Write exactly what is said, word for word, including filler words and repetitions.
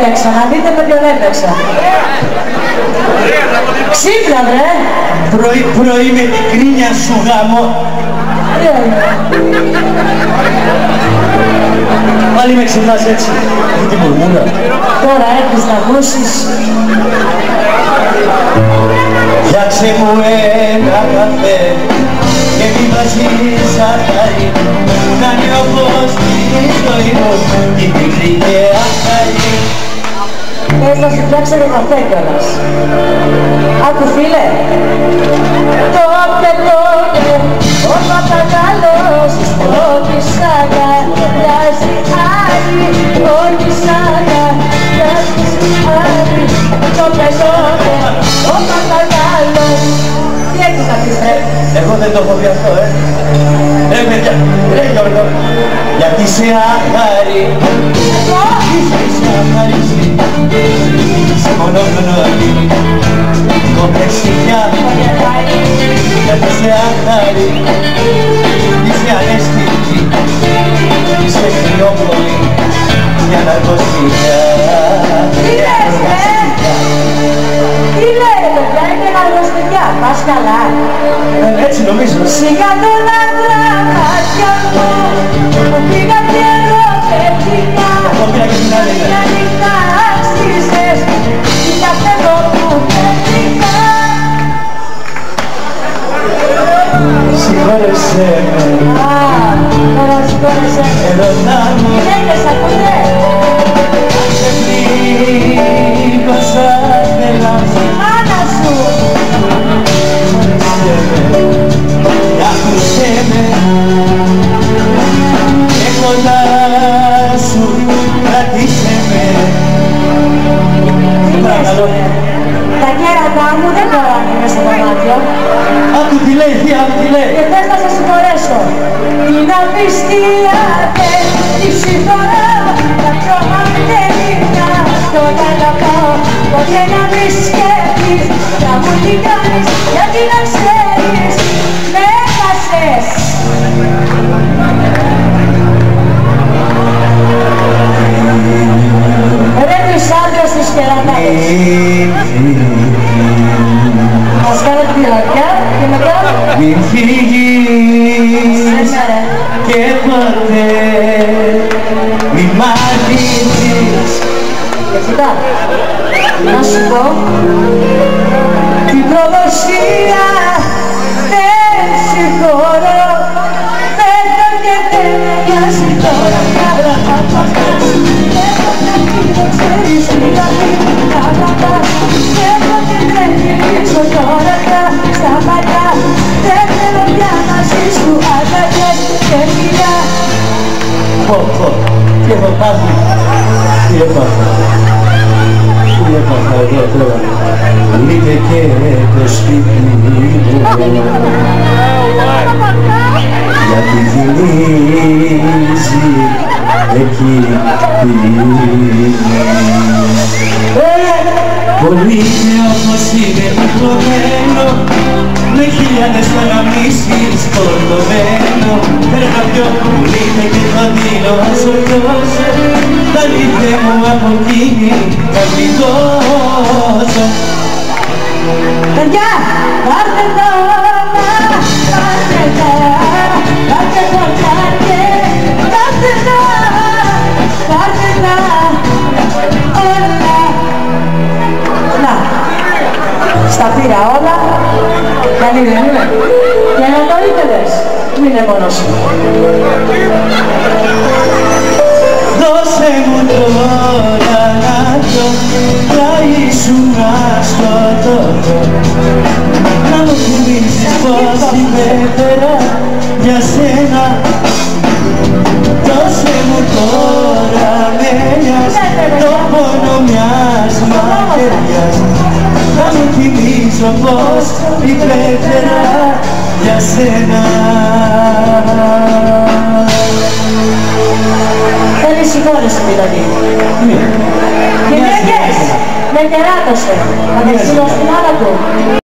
έπαιξα, να δείτε με ποιον έπαιξα. Ξύπνα βρε! Πρωί πρωί με την κρίνια σου γάμο. Πάλι με ξυπνάς έτσι, αυτή τη μουρμούρα. Τώρα έρθεις να ακούσεις. Φτιάξε μου ένα καφέ και μη βάζεις ζάχαρη, να είναι όπως τη ζωή μου, την πικρή και αχαρή. Θες να σου φτιάξω το καφέ κιόλας. Άκου φίλε. Τότε τότε ο παπαγάλος όχι σαν μοιάζει άλλη, όχι σαν μοιάζει άλλη. Τότε τότε ο παπαγάλος. Τι έχεις να πεις ρε? Εγώ δεν το έχω πει αυτό, ε. Ρε παιδιά, ρε Γιώργο, γιατί σε άχαρη. Εγώ? Είσαι άχαρη, σε μονόχρονο αγγίλι, κομπλεξικιά. Γιατί σε άχαρη, είσαι ανέστητη, είσαι κρυόπολη, για ναρκωσία. Τι λες ρε? Τι λέει παιδιά, είναι ναρκωσία, πας καλά? Έτσι νομίζω. Σιγά τον άντρα μάτια μου, που πήγα καιρό παιδιά. Μια νύχτα άξιζες, για θέλω που πέτυχα. Συγχώρεσέ με. Α, τώρα συγχώρεσέ με. Ερωτά μου. Γυναίκες ακούτε? Σε πλήγωσα θέλας. Η μάνα σου. Άκουσέ με και κοντά σου κρατήσε με. Παρακαλώ. Τα κέρατά μου δεν κοράνε μες στο δωμάτιο. Άκου τι λέει, θεία μου τι λέει. Και θες να σε συγχωρέσω. Την απιστία δεν τη συγχωρώ. Τα τρώμα δεν νύχτα το καταλαβαίνω. Ποτέ να μη σκέφτεις, να μου την κάνεις, γιατί να ξέρεις με έχασες. Ρε τους άντρες τους κερατάδες. Μας κάνω τη λακιά και μετά Μην φύγεις και ποτέ μην μ' αγγίξεις. και κοιτά, να σου πω την προδοσία δεν συγχωρώ, πέτω και δεν μοιάζει τώρα καλά. Δεν ξέρεις τι να πει, να πατάς, πέτω και δεν γυρίζω τώρα πια στα παλιά. Δεν θέλω πια μαζί σου αγκαλιές και φιλιά. Πω, πω, τι έχω πάθει, τι έπαθα, τι έπαθα εδώ τώρα, λείπε και το σπίτι μου, γιατί θυμίζει εκεί πολύ είναι όπως είναι πληρωμένο, με χιλιάδες αναμνήσεις φορτωμένο. Παίρνω πιο πολύ και το δίνω όσο τόσο, τα λίθε μου από εκείνη θα πληγώσω. Παιδιά, πάρτε τα όλα, πάρτε τα, πάρτε τα, πάρτε, πάρτε τα, πάρτε τα όλα. Να, στα πήρα όλα, καλή δεν είναι, για να το ήθελες, μην είναι μόνος σου. Δώσε μου τώρα να το πλάι σου να σκοτώσω, να μου θυμίσεις πως υπέφερα για σένα. Δώσε μου τώρα μέλιας το πόνο μιας μαχαιριάς, να μου θυμίσω πως υπέφερα για σένα. Θέλει συγχώρεση δηλαδή. Γυναίκες, με κεράτωσε, θα με στην άλλα του.